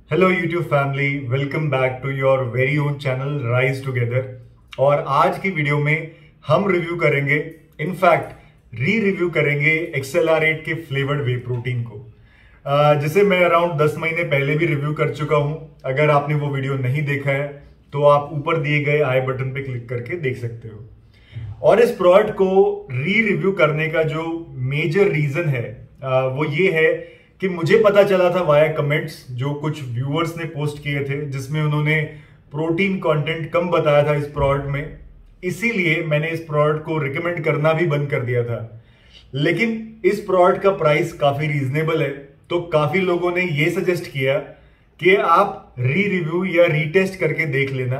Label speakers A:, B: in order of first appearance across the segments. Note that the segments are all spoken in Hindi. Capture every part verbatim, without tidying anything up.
A: Hello YouTube family, welcome back to your very own channel Rise Together. और आज की वीडियो में हम रिव्यू करेंगे, इनफैक्ट री रिव्यू करेंगे एक्सेलरेट के फ्लेवर्ड वे प्रोटीन को, uh, जिसे मैं अराउंड दस महीने पहले भी रिव्यू कर चुका हूं। अगर आपने वो वीडियो नहीं देखा है तो आप ऊपर दिए गए आई बटन पे क्लिक करके देख सकते हो। और इस प्रोडक्ट को री रिव्यू करने का जो मेजर रीजन है uh, वो ये है कि मुझे पता चला था वाया कमेंट्स, जो कुछ व्यूअर्स ने पोस्ट किए थे, जिसमें उन्होंने प्रोटीन कंटेंट कम बताया था इस प्रोडक्ट में। इसीलिए मैंने इस प्रोडक्ट को रिकमेंड करना भी बंद कर दिया था। लेकिन इस प्रोडक्ट का प्राइस काफी रीजनेबल है, तो काफी लोगों ने ये सजेस्ट किया कि आप री रिव्यू या रीटेस्ट करके देख लेना,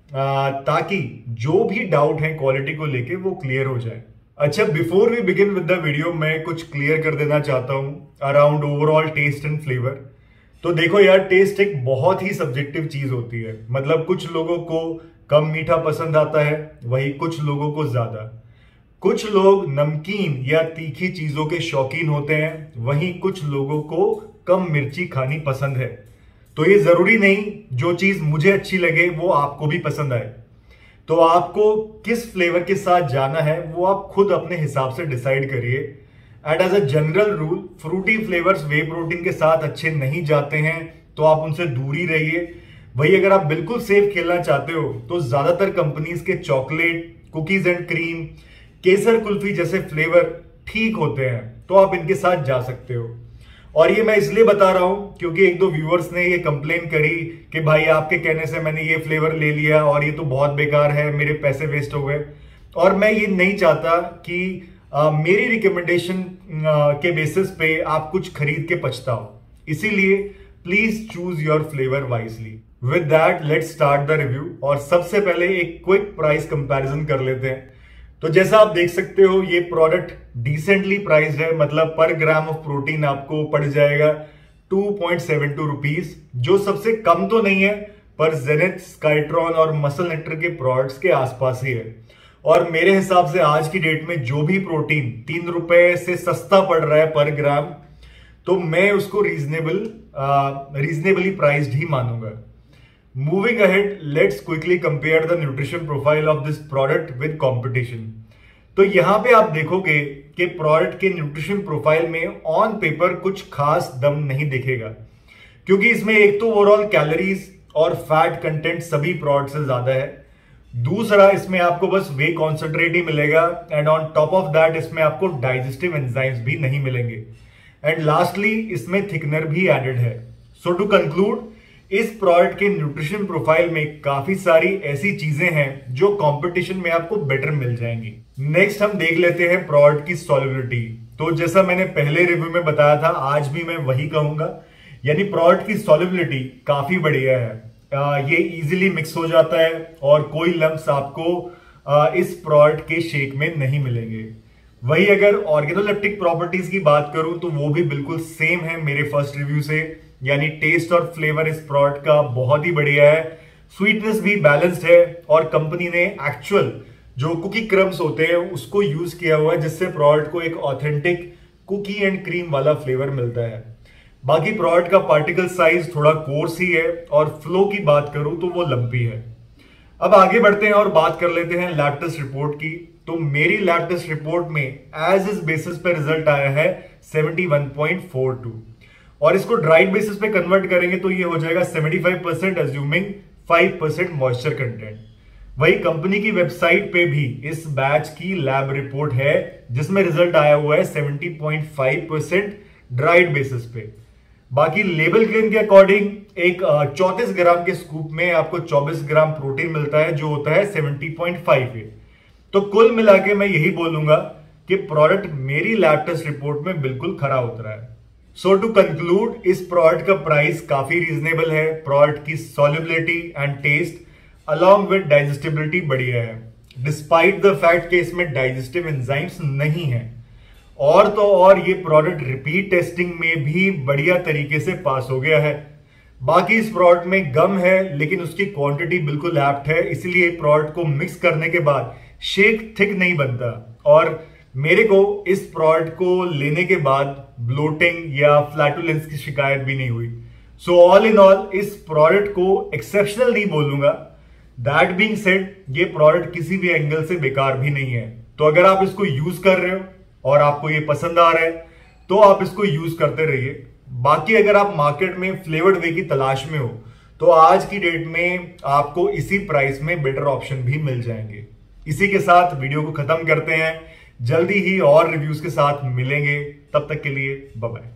A: ताकि जो भी डाउट है क्वालिटी को लेके वो क्लियर हो जाए। अच्छा, before we begin with the video, मैं कुछ क्लियर कर देना चाहता हूं around overall taste and flavour. तो देखो यार, टेस्ट एक बहुत ही सब्जेक्टिव चीज होती है। मतलब कुछ लोगों को कम मीठा पसंद आता है, वही कुछ लोगों को ज्यादा। कुछ लोग नमकीन या तीखी चीजों के शौकीन होते हैं, वहीं कुछ लोगों को कम मिर्ची खानी पसंद है। तो ये जरूरी नहीं जो चीज मुझे अच्छी लगे वो आपको भी पसंद आए। तो आपको किस फ्लेवर के साथ जाना है वो आप खुद अपने हिसाब से डिसाइड करिए। And as a general rule, fruity flavours whey protein के साथ अच्छे नहीं जाते हैं, तो आप उनसे दूर ही रहिए। वही अगर आप बिल्कुल सेफ खेलना चाहते हो तो ज्यादातर कंपनीज के चॉकलेट, कुकीज एंड क्रीम, केसर कुल्फी जैसे फ्लेवर ठीक होते हैं, तो आप इनके साथ जा सकते हो। और ये मैं इसलिए बता रहा हूं क्योंकि एक दो व्यूअर्स ने ये कंप्लेन करी कि भाई आपके कहने से मैंने ये फ्लेवर ले लिया और ये तो बहुत बेकार है, मेरे पैसे वेस्ट हो गए। और मैं ये नहीं चाहता कि आ, मेरी रिकमेंडेशन के बेसिस पे आप कुछ खरीद के पछताओ। इसीलिए please choose your flavour wisely. With that let's start the review. और सबसे पहले एक क्विक प्राइस कंपैरिजन कर लेते हैं। तो जैसा आप देख सकते हो, ये प्रोडक्ट डिसेंटली प्राइस्ड है। मतलब पर ग्राम ऑफ प्रोटीन आपको पड़ जाएगा two point seven two rupees, जो सबसे कम तो नहीं है, पर जेनेथ, स्काइट्रॉन और मसल नेक्टर के प्रोडक्ट्स के आसपास ही है। और मेरे हिसाब से आज की डेट में जो भी प्रोटीन तीन रुपए से सस्ता पड़ रहा है पर ग्राम, तो मैं उसको रीजनेबल रीजनेबली प्राइस्ड ही मानूंगा। Moving ahead, let's quickly compare the nutrition profile of this product with competition. तो यहां पे आप देखोगे कि प्रोडक्ट के न्यूट्रिशन प्रोफाइल में ऑन पेपर कुछ खास दम नहीं दिखेगा, क्योंकि इसमें एक तो ओवरऑल कैलोरीज और फैट कंटेंट सभी प्रोडक्ट से ज्यादा है। दूसरा, इसमें आपको बस वे कॉन्सेंट्रेट ही मिलेगा, and on top of that इसमें आपको डाइजेस्टिव एंजाइम्स भी नहीं मिलेंगे। एंड लास्टली, इसमें थिकनर भी एडेड है। सो टू कंक्लूड, इस प्रोडक्ट के न्यूट्रिशन प्रोफाइल में काफी सारी ऐसी चीजें हैं जो कंपटीशन में आपको बेटर मिल जाएंगी। नेक्स्ट हम देख लेते हैं प्रोडक्ट की सॉल्युबिलिटी। तो जैसा मैंने पहले रिव्यू में बताया था, आज भी मैं वही कहूंगा, यानी प्रोडक्ट की सॉल्युबिलिटी काफी बढ़िया है। आ, ये इजीली मिक्स हो जाता है और कोई लम्स आपको आ, इस प्रोडक्ट के शेक में नहीं मिलेंगे। वही अगर ऑर्गेनोलेप्टिक प्रॉपर्टीज की बात करूं तो वो भी बिल्कुल सेम है मेरे फर्स्ट रिव्यू से, यानी टेस्ट और फ्लेवर इस प्रोडक्ट का बहुत ही बढ़िया है। स्वीटनेस भी बैलेंस्ड है, और कंपनी ने एक्चुअल जो कुकी क्रम्स होते हैं उसको यूज किया हुआ है, जिससे प्रोडक्ट को एक ऑथेंटिक कुकी एंड क्रीम वाला फ्लेवर मिलता है। बाकी प्रोडक्ट का पार्टिकल साइज थोड़ा कोर्स ही है, और फ्लो की बात करूं तो वो लंपी है। अब आगे बढ़ते हैं और बात कर लेते हैं लैब टेस्ट रिपोर्ट की। तो मेरी लैब टेस्ट रिपोर्ट में एज इस बेसिस पे रिजल्ट आया है seventy one point four two, और इसको ड्राइड बेसिस पे कन्वर्ट करेंगे तो ये हो जाएगा seventy five percent assuming five percent moisture content. वही कंपनी की वेबसाइट पे भी इस बैच की लैब रिपोर्ट है, जिसमें रिजल्ट आया हुआ है seventy point five percent dried basis पे। बाकी लेबल क्लेम के अकॉर्डिंग एक चौंतीस ग्राम के स्कूप में आपको चौबीस ग्राम प्रोटीन मिलता है, जो होता है सेवेंटी पॉइंट फाइव। तो कुल मिला के मैं यही बोलूंगा कि प्रोडक्ट मेरी लैब टेस्ट रिपोर्ट में बिल्कुल खरा उतरा है। सो टू कंक्लूड, इस प्रोडक्ट का प्राइस काफी रीजनेबल है। प्रोडक्ट की solubility and taste along with digestibility बढ़िया है, डिस्पाइट द फैक्ट कि इसमें डाइजेस्टिव एंजाइम्स नहीं है। और तो और ये प्रोडक्ट रिपीट टेस्टिंग में भी बढ़िया तरीके से पास हो गया है। बाकी इस प्रोडक्ट में गम है, लेकिन उसकी क्वांटिटी बिल्कुल एप्ट है, इसलिए प्रोडक्ट को मिक्स करने के बाद शेक थिक नहीं बनता। और मेरे को इस प्रोडक्ट को लेने के बाद ब्लोटिंग या फ्लैटुलेंस की शिकायत भी नहीं हुई। सो ऑल इन ऑल इस प्रोडक्ट को एक्सेप्शनल नहीं बोलूंगा। दैट बीइंग सेड, ये प्रोडक्ट किसी भी एंगल से बेकार भी नहीं है। तो अगर आप इसको यूज कर रहे हो और आपको ये पसंद आ रहा है तो आप इसको यूज करते रहिए। बाकी अगर आप मार्केट में फ्लेवर्ड वे की तलाश में हो तो आज की डेट में आपको इसी प्राइस में बेटर ऑप्शन भी मिल जाएंगे। इसी के साथ वीडियो को खत्म करते हैं। जल्दी ही और रिव्यूज के साथ मिलेंगे, तब तक के लिए बाय बाय।